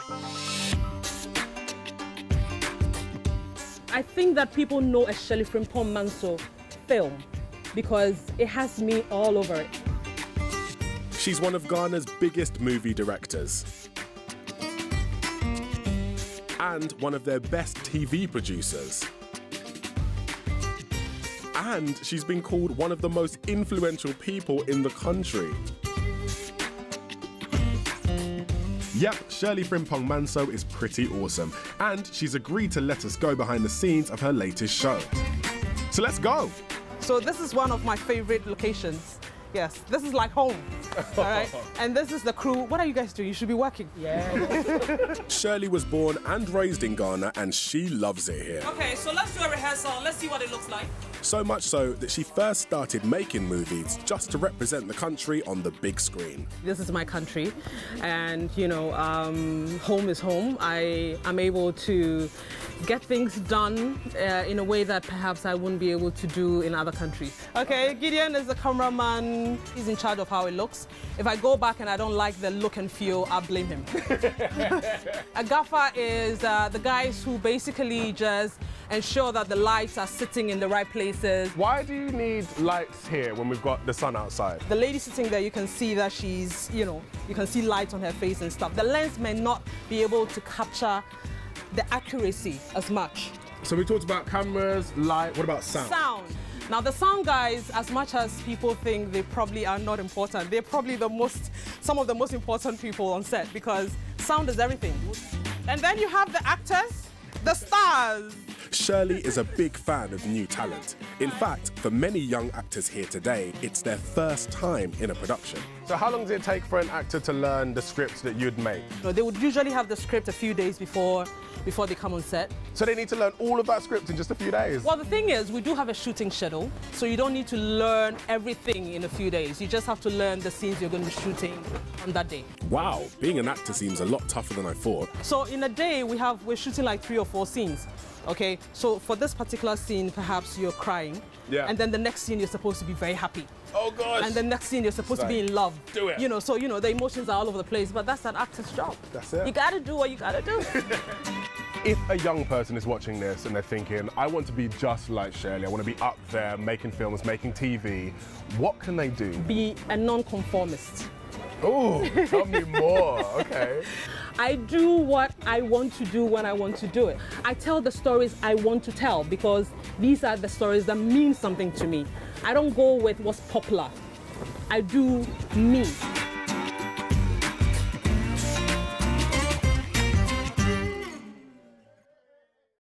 I think that people know a Shirley Frimpong-Manso film because it has me all over it. She's one of Ghana's biggest movie directors and one of their best TV producers. And she's been called one of the most influential people in the country. Yep, Shirley Frimpong-Manso is pretty awesome, and she's agreed to let us go behind the scenes of her latest show. So let's go! So this is one of my favorite locations. Yes, this is like home, all right? And this is the crew. What are you guys doing? You should be working. Yeah. Shirley was born and raised in Ghana, and she loves it here. Okay, so let's do a rehearsal. Let's see what it looks like. So much so that she first started making movies just to represent the country on the big screen. This is my country, and you know, home is home. I am able to get things done in a way that perhaps I wouldn't be able to do in other countries. Okay, Gideon is the cameraman. He's in charge of how it looks. If I go back and I don't like the look and feel, I'll blame him. A gaffer is the guys who basically just ensure that the lights are sitting in the right places. Why do you need lights here when we've got the sun outside? The lady sitting there, you can see that she's, you know, you can see light on her face and stuff. The lens may not be able to capture the accuracy as much. So we talked about cameras, light, what about sound? Sound. Now the sound guys, as much as people think they probably are not important, they're probably some of the most important people on set because sound is everything. And then you have the actors, the stars. Shirley is a big fan of new talent. In fact, for many young actors here today, it's their first time in a production. So how long does it take for an actor to learn the scripts that you'd make? They would usually have the script a few days before they come on set. So they need to learn all of that script in just a few days? Well, the thing is, we do have a shooting schedule, so you don't need to learn everything in a few days. You just have to learn the scenes you're going to be shooting on that day. Wow, being an actor seems a lot tougher than I thought. So in a day, we're shooting like 3 or 4 scenes. Okay, so for this particular scene, perhaps you're crying. Yeah. And then the next scene, you're supposed to be very happy. Oh, gosh. And the next scene, you're supposed to be in love. Do it. You know, so, you know, the emotions are all over the place, but that's an actor's job. That's it. You gotta do what you gotta do. If a young person is watching this and they're thinking, I want to be just like Shirley, I want to be up there making films, making TV, what can they do? Be a non-conformist. Oh, tell me more. Okay. I do what I want to do when I want to do it. I tell the stories I want to tell because these are the stories that mean something to me. I don't go with what's popular. I do me.